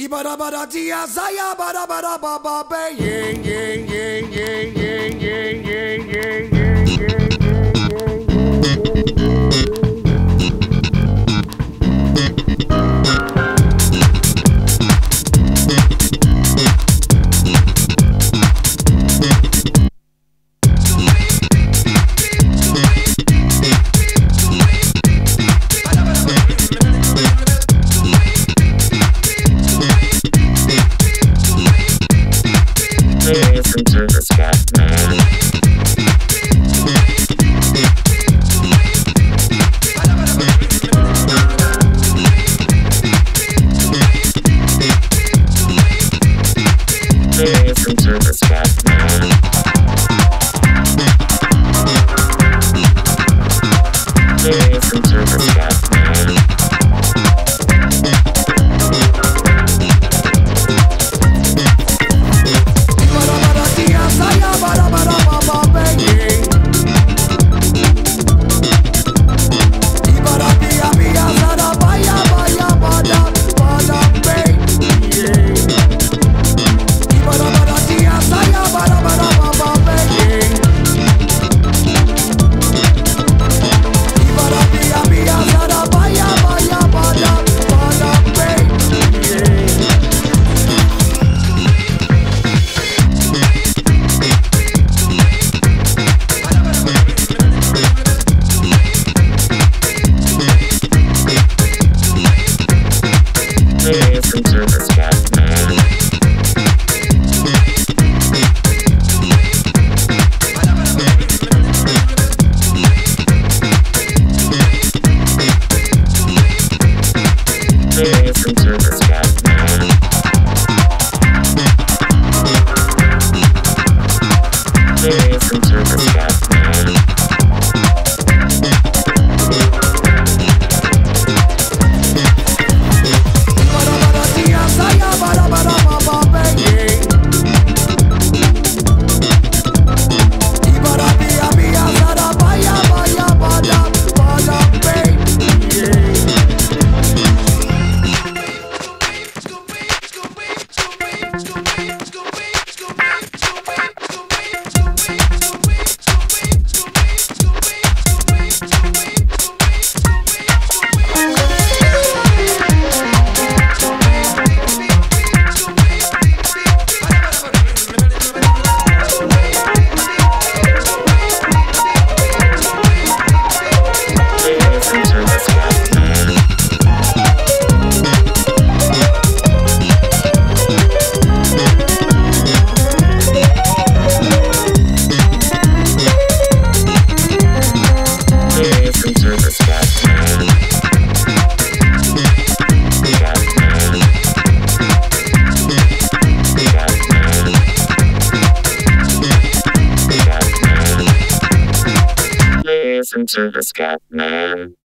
Ibara bara dia saya bara bara baba be ying ying ying ying ying ying ying ying Listen to the Scatman. Listen to the Scatman. Listen to the Scatman. Listen to the Scatman. Listen to the Scatman. Listen to the Scatman. Listen to the Scatman.